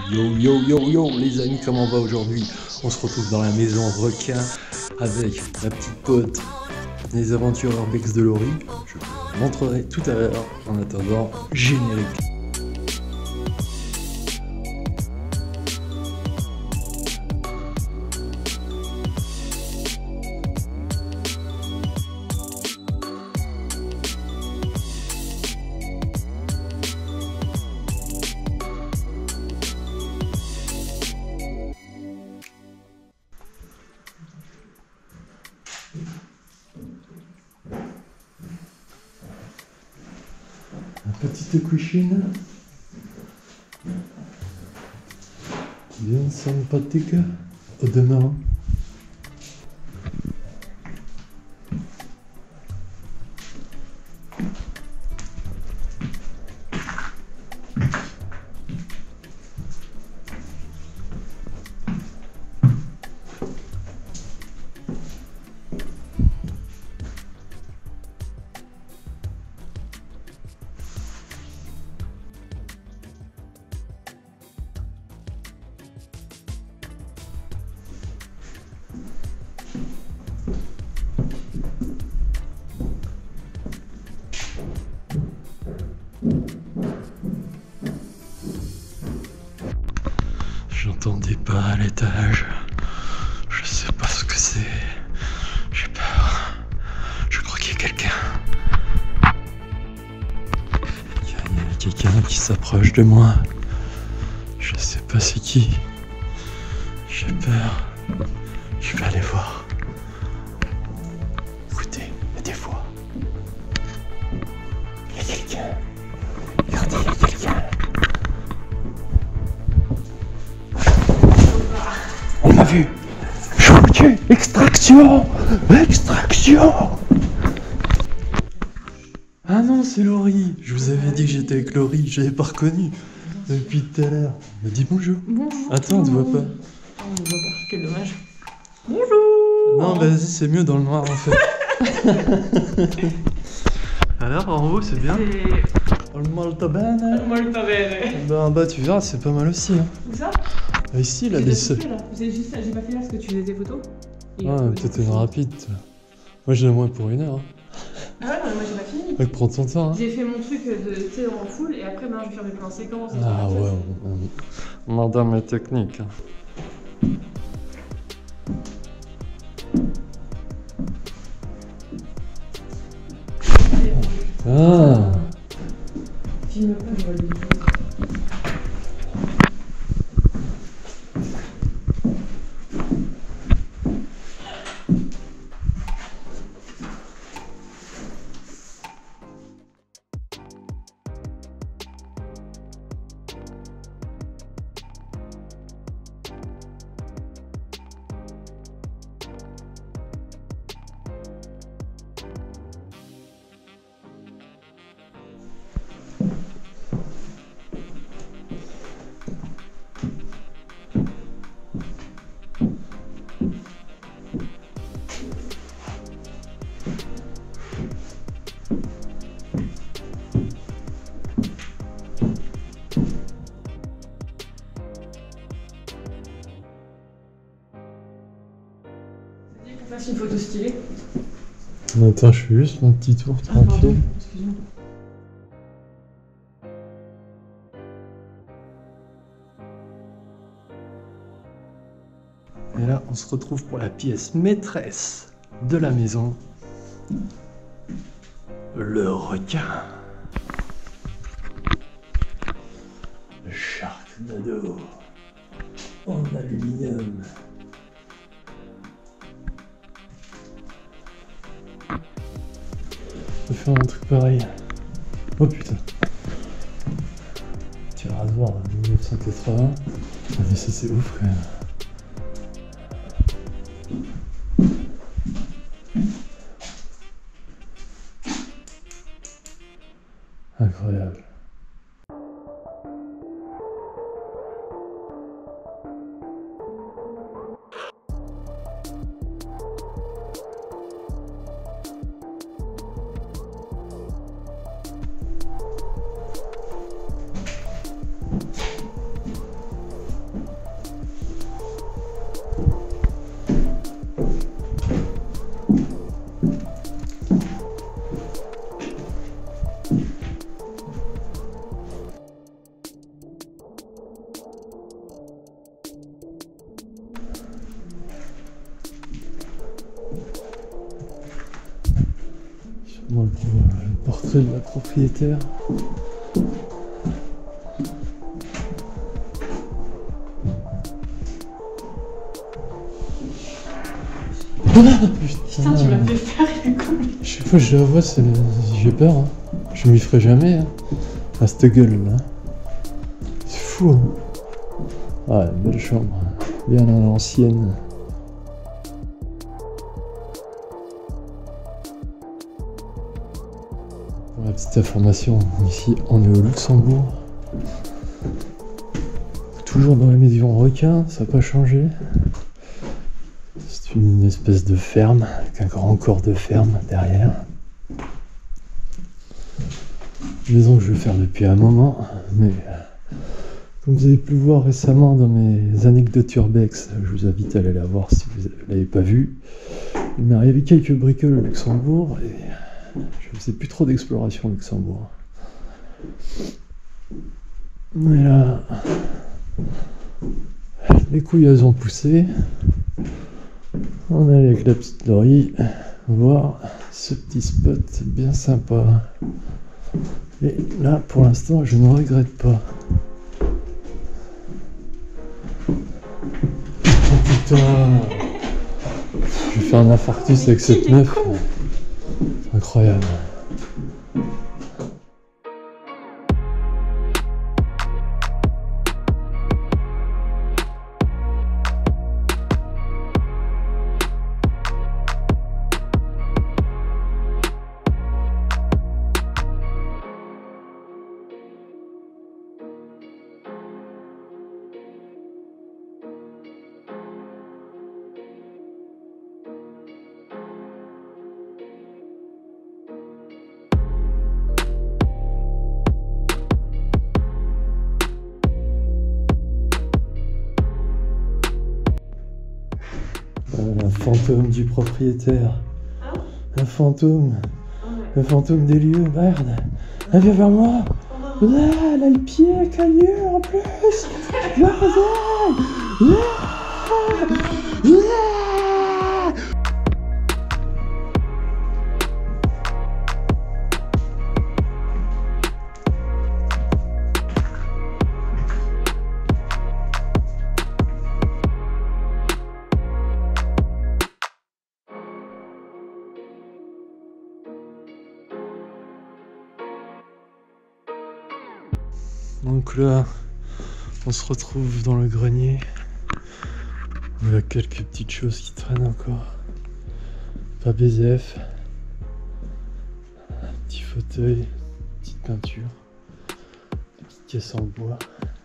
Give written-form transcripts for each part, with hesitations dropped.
Yo les amis, comment on va aujourd'hui? On se retrouve dans la maison requin avec la petite pote des aventures Bex de Laurie. Je vous montrerai tout à l'heure. En attendant, générique. La petite cuisine bien sympathique au demeurant. J'entends des pas à l'étage. Je sais pas ce que c'est. J'ai peur. Je crois qu'il y a quelqu'un. Il y a quelqu'un qui s'approche de moi. Je sais pas c'est qui. J'ai peur. Je vais aller voir. Écoutez, il y a des voix. Il y a quelqu'un. Regardez, il y a quelqu'un. On m'a vu. Je vous le dis. Extraction. Extraction. Ah non, c'est Laurie. Je vous avais dit que j'étais avec Laurie. Je l'avais pas reconnu depuis tout à l'heure. Me dis bonjour. Bonjour. Attends, on te voit pas. On ne voit pas, quel dommage. Bonjour. Non, vas-y, c'est mieux dans le noir en fait. Alors, en haut, c'est bien. Molto bene. Molto bene. Ben, en bas, tu verras, c'est pas mal aussi. Hein. Où ça? Ici, là, J'ai les pas fait là. C'est juste ça, j'ai pas fait là parce que tu faisais des photos. Et ah, peut-être une rapide. Toi. Moi, j'ai moins pour 1 heure. Hein. Ah ouais, non, mais moi j'ai pas fini. Donc, prends ton temps. Hein. J'ai fait mon truc de thé en full et après, maintenant je vais faire mes plans séquences. Ah ouais, madame est technique. Hein. Ah. Filme pas, je vois le vidéo. Fasse une photo stylée. Attends, je fais juste mon petit tour tranquille. Pardon, excuse-moi. Et là, on se retrouve pour la pièce maîtresse de la maison. Le requin. Le Sharknado. En aluminium. Je vais faire un truc pareil. Oh putain. Tu vas voir, 1980. Ah, mais ça c'est ouf quand même. Incroyable. Bon, le portrait de la propriétaire. Putain, tu m'as fait faire une connerie. Chaque fois que je la vois, j'ai peur. Hein. Je m'y ferai jamais. Hein. À cette gueule là. C'est fou. Hein. Ah, une belle chambre. Bien à l'ancienne. Pour la petite information, ici on est au Luxembourg. Toujours dans la maison requin, ça n'a pas changé. C'est une espèce de ferme, avec un grand corps de ferme derrière. Une maison que je vais faire depuis un moment, mais comme vous avez pu le voir récemment dans mes anecdotes urbex, je vous invite à aller la voir si vous ne l'avez pas vue. Il m'est arrivé quelques bricoles au Luxembourg et je faisais plus trop d'exploration au Luxembourg. Mais là, les couilles elles ont poussé. On allait avec la petite Laurie voir ce petit spot bien sympa. Et là, pour l'instant, je ne regrette pas. Oh putain! Je vais faire un infarctus avec cette meuf. Incroyable. Un fantôme du propriétaire. Hein? Un fantôme. Ah ouais. Un fantôme des lieux. Merde. Elle vient vers moi. Là, elle a le pied cagneux en plus. Bordel. Donc là, on se retrouve dans le grenier. Il y a quelques petites choses qui traînent encore. Pas BZF. Un petit fauteuil, petite peinture, une petite caisse en bois.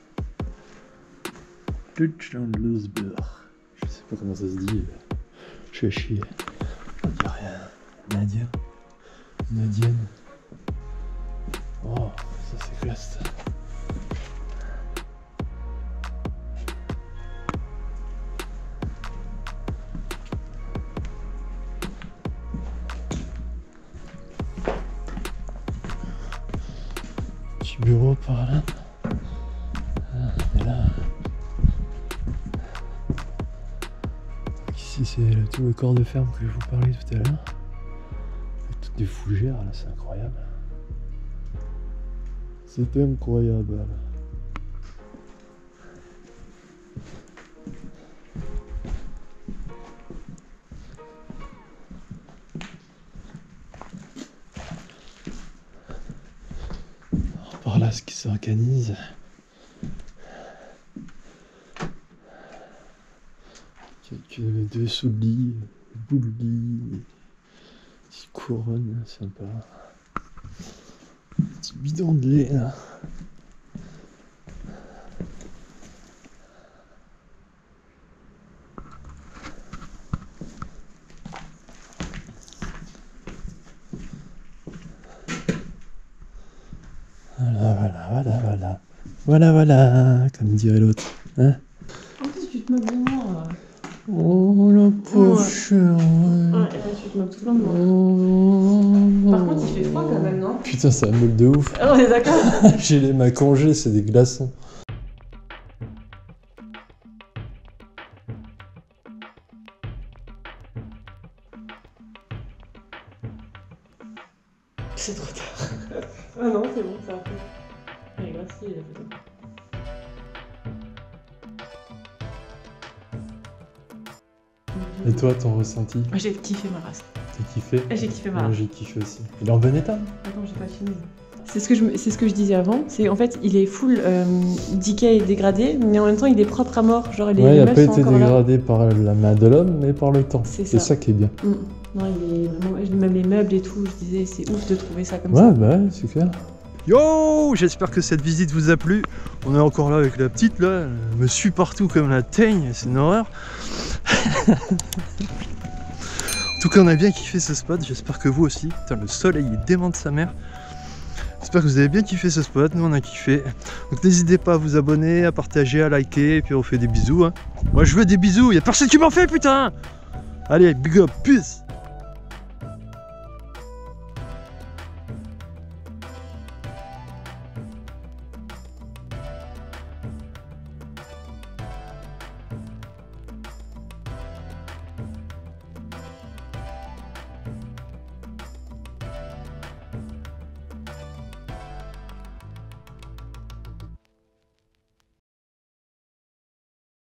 Deutschlandlosberg. Je sais pas comment ça se dit. Je suis à chier. Il n'y a rien. Nadia. Nadienne. Oh, ça c'est classe. Petit bureau par là. Et là. Ici c'est tout le corps de ferme que je vous parlais tout à l'heure. Avec toutes des fougères là, c'est incroyable. C'est incroyable. Par là, ce qui s'organise. Quelques dessous de lit, bout de lit, petite couronne sympa. Petit bidon de lait là. Voilà, comme dirait l'autre. Hein? En plus, tu te moques de moi. Oh la pauvre Ouais. chère, ouais. Ouais, et là, tu te moques tout le temps de moi. Par contre, il fait froid quand même, non? Putain, ça meule de ouf. Ah, on est d'accord? J'ai les mains congées, c'est des glaçons. Ah non, c'est bon, ça a fait. Elle est grave stylée la photo. Et toi, ton ressenti? Moi j'ai kiffé ma race. T'as kiffé? J'ai kiffé ma Moi race. j'ai kiffé aussi. Il est en bon état? Attends, j'ai pas fini. C'est ce que je disais avant, c'est en fait il est full decay et dégradé, mais en même temps il est propre à mort. Genre les Ouais, il n'a meufs pas sont été encore là. dégradé par la main de l'homme, mais par le temps. C'est C'est ça. ça qui est bien. Non, il est vraiment. Même les meubles et tout, je disais c'est ouf de trouver ça comme Ouais, ça. bah ouais, c'est clair. Yo, j'espère que cette visite vous a plu. On est encore là avec la petite là, elle me suit partout comme la teigne, c'est une horreur. En tout cas, on a bien kiffé ce spot, j'espère que vous aussi. Putain, le soleil il démente sa mère. J'espère que vous avez bien kiffé ce spot, nous on a kiffé. Donc n'hésitez pas à vous abonner, à partager, à liker, et puis on fait des bisous. Hein. Moi je veux des bisous, y a personne qui m'en fait putain. Allez, big up, peace.